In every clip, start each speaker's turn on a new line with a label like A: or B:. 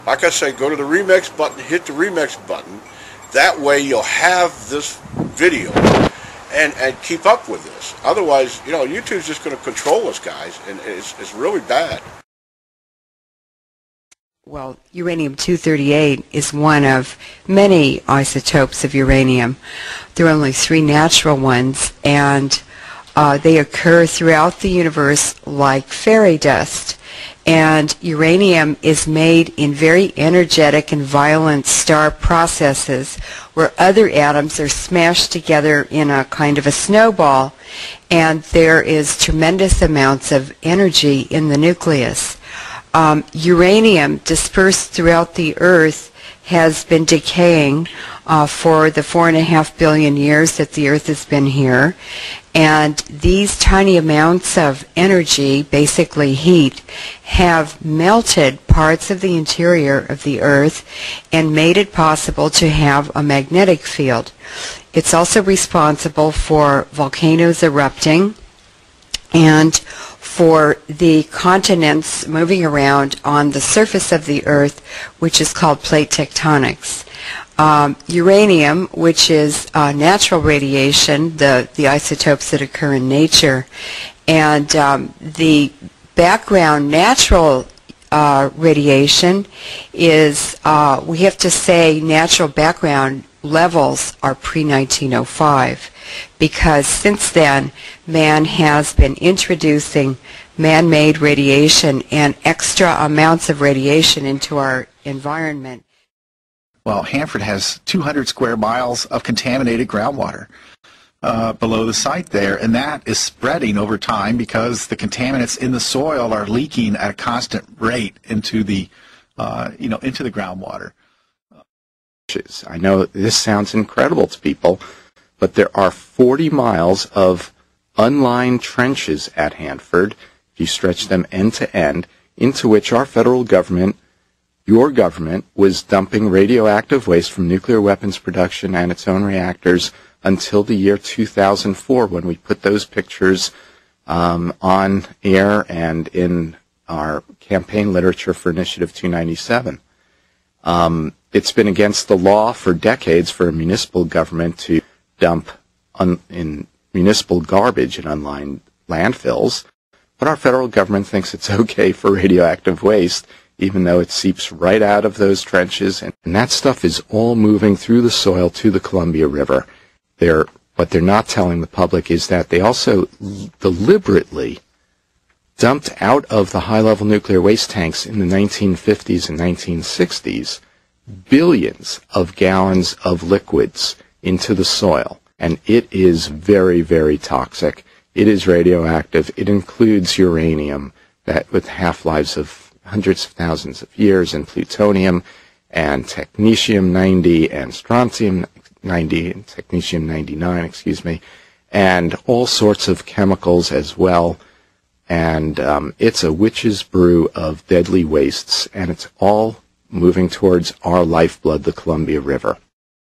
A: like I say, go to the remix button, hit the remix button. That way you'll have this video and keep up with this. Otherwise, you know, YouTube's just going to control us, guys, and it's really bad.
B: Well, uranium-238 is one of many isotopes of uranium. There are only 3 natural ones, and they occur throughout the universe like fairy dust. And uranium is made in very energetic and violent star processes where other atoms are smashed together in a kind of a snowball, and there is tremendous amounts of energy in the nucleus. Uranium dispersed throughout the Earth has been decaying for the 4.5 billion years that the Earth has been here. And these tiny amounts of energy, basically heat, have melted parts of the interior of the Earth and made it possible to have a magnetic field. It's also responsible for volcanoes erupting and for the continents moving around on the surface of the Earth, which is called plate tectonics. Uranium, which is natural radiation, the isotopes that occur in nature, and the background natural radiation is, we have to say, natural background levels are pre-1905, because since then man has been introducing man-made radiation and extra amounts of radiation into our environment.
C: Well, Hanford has 200 square miles of contaminated groundwater below the site there, and that is spreading over time because the contaminants in the soil are leaking at a constant rate into the, into the groundwater.
D: I know this sounds incredible to people, but there are 40 miles of unlined trenches at Hanford, if you stretch them end to end, into which our federal government, your government, was dumping radioactive waste from nuclear weapons production and its own reactors until the year 2004, when we put those pictures on air and in our campaign literature for Initiative 297. It's been against the law for decades for a municipal government to dump in municipal garbage in unlined landfills, but our federal government thinks it's okay for radioactive waste, even though it seeps right out of those trenches, and that stuff is all moving through the soil to the Columbia River. What they're not telling the public is that they also deliberately dumped out of the high-level nuclear waste tanks in the 1950s and 1960s billions of gallons of liquids into the soil, and it is very, very toxic. It is radioactive. It includes uranium, that with half-lives of hundreds of thousands of years, and plutonium, and technetium-90, and strontium-90, and technetium-99, excuse me, and all sorts of chemicals as well. And it's a witch's brew of deadly wastes, and it's all moving towards our lifeblood, the Columbia River.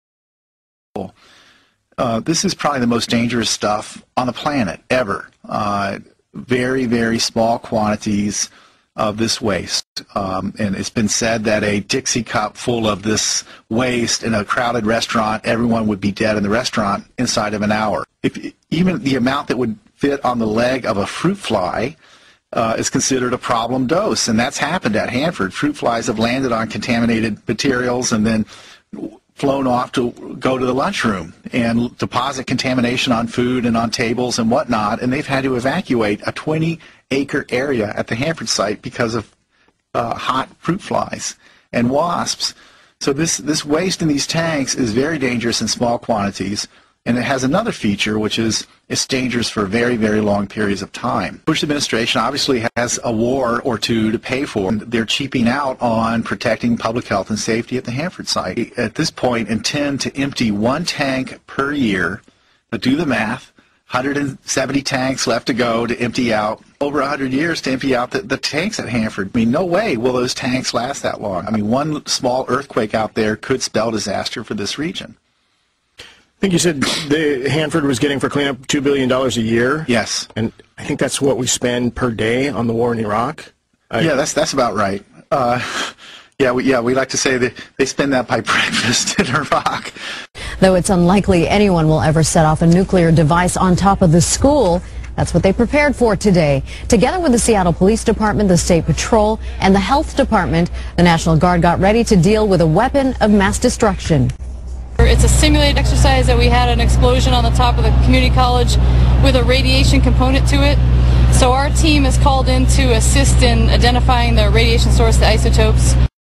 C: This is probably the most dangerous stuff on the planet ever. Very, very small quantities of this waste. And it's been said that a Dixie cup full of this waste in a crowded restaurant, everyone would be dead in the restaurant inside of an hour. Even the amount that would fit on the leg of a fruit fly is considered a problem dose, and that's happened at Hanford. Fruit flies have landed on contaminated materials and then flown off to go to the lunchroom and deposit contamination on food and on tables and whatnot, and they've had to evacuate a 20-acre area at the Hanford site because of hot fruit flies and wasps. So this waste in these tanks is very dangerous in small quantities. And it has another feature, which is it's dangerous for very, very long periods of time. Bush administration obviously has a war or two to pay for. They're cheaping out on protecting public health and safety at the Hanford site. At this point, intend to empty 1 tank per year. But do the math. 170 tanks left to go to empty out. Over 100 years to empty out the tanks at Hanford. I mean, no way will those tanks last that long. I mean, one small earthquake out there could spell disaster for this region.
E: I think you said the Hanford was getting for cleanup $2 billion a year.
C: Yes.
E: And I think that's what we spend per day on the war in Iraq.
C: Yeah, that's about right. Yeah, we like to say that they spend that by breakfast in Iraq.
F: Though it's unlikely anyone will ever set off a nuclear device on top of the school, that's what they prepared for today. Together with the Seattle Police Department, the State Patrol, and the Health Department, the National Guard got ready to deal with a weapon of mass destruction.
G: It's a simulated exercise that we had an explosion on the top of the community college with a radiation component to it. So our team is called in to assist in identifying the radiation source, the isotopes.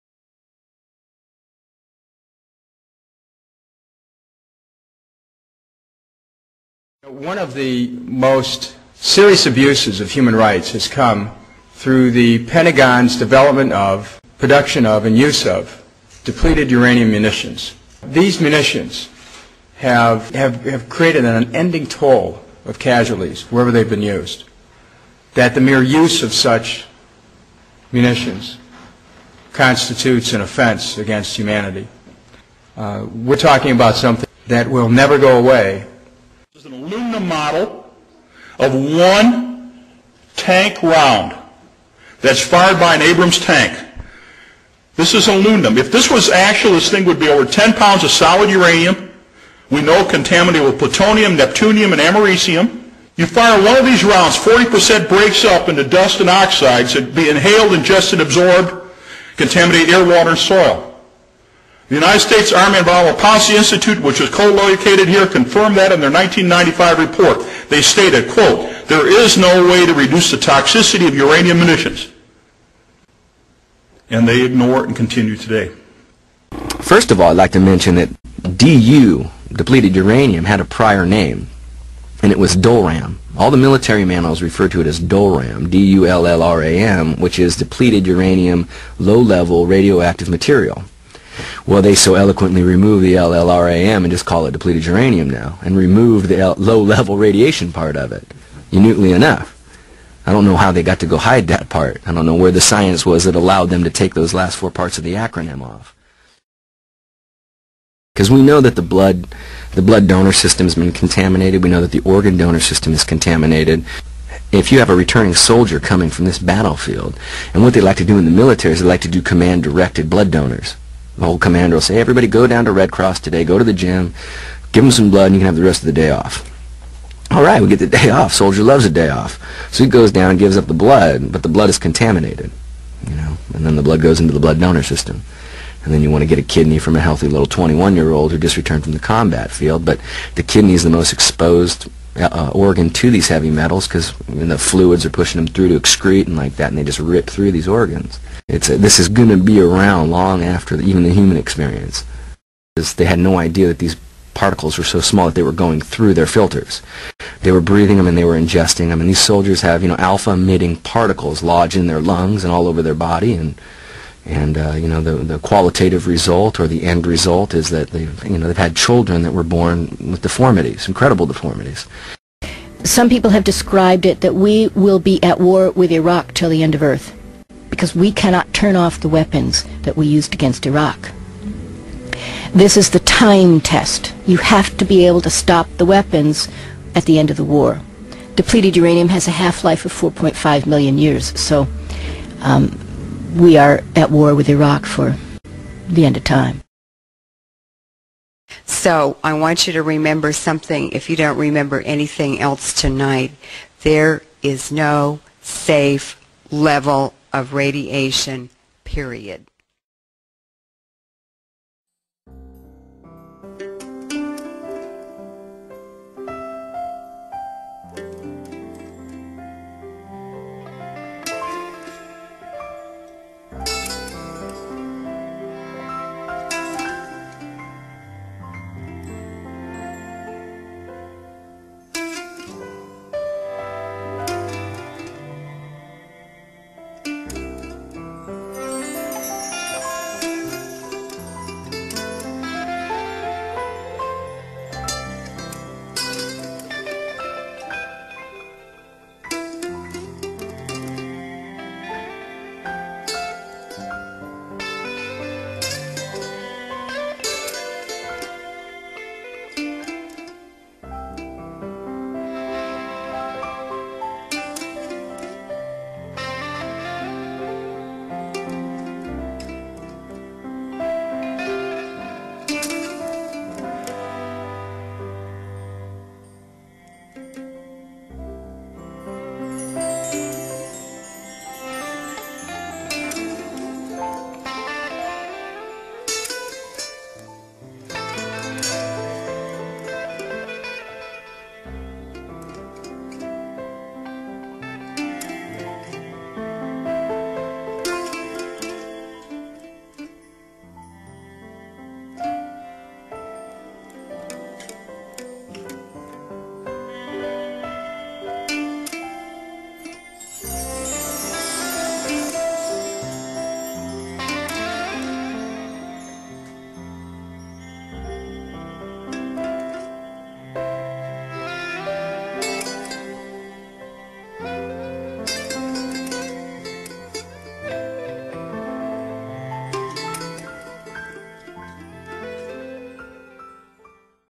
H: One of the most serious abuses of human rights has come through the Pentagon's development of, production of, and use of depleted uranium munitions. These munitions have created an unending toll of casualties wherever they've been used. That the mere use of such munitions constitutes an offense against humanity. We're talking about something that will never go away.
I: This is an aluminum model of one tank round that's fired by an Abrams tank. This is aluminum. If this was actual, this thing would be over 10 pounds of solid uranium. We know contaminated with plutonium, neptunium, and americium. You fire one of these rounds, 40% breaks up into dust and oxides that be inhaled, ingested, absorbed, contaminate air, water, and soil. The United States Army Environmental Policy Institute, which is co-located here, confirmed that in their 1995 report. They stated, quote, "There is no way to reduce the toxicity of uranium munitions." And they ignore it and continue today.
J: First of all, I'd like to mention that DU, depleted uranium, had a prior name, and it was DOLRAM. All the military manuals refer to it as DOLRAM, D-U-L-L-R-A-M, which is depleted uranium, low-level radioactive material. Well, they so eloquently remove the LLRAM and just call it depleted uranium now, and remove the low-level radiation part of it, minutely enough. I don't know how they got to go hide that part. I don't know where the science was that allowed them to take those last four parts of the acronym off. Because we know that the blood donor system has been contaminated. We know that the organ donor system is contaminated. If you have a returning soldier coming from this battlefield, and what they like to do in the military is they like to do command-directed blood donors. The whole commander will say, everybody go down to Red Cross today, go to the gym, give them some blood, and you can have the rest of the day off. All right, we get the day off. Soldier loves a day off. So he goes down and gives up the blood, but the blood is contaminated, and then the blood goes into the blood donor system. And then you want to get a kidney from a healthy little 21-year-old who just returned from the combat field, but the kidney is the most exposed organ to these heavy metals because the fluids are pushing them through to excrete and like that, and they just rip through these organs. This is going to be around long after even the human experience. They had no idea that these particles were so small that they were going through their filters. They were breathing them and they were ingesting them, and these soldiers have alpha-emitting particles lodged in their lungs and all over their body, and the qualitative result or the end result is that they've had children that were born with deformities, incredible deformities.
K: Some people have described it that we will be at war with Iraq till the end of Earth because we cannot turn off the weapons that we used against Iraq. This is the time test. You have to be able to stop the weapons at the end of the war. Depleted uranium has a half-life of 4.5 million years, so we are at war with Iraq for the end of time.
B: So I want you to remember something. If you don't remember anything else tonight, there is no safe level of radiation, period.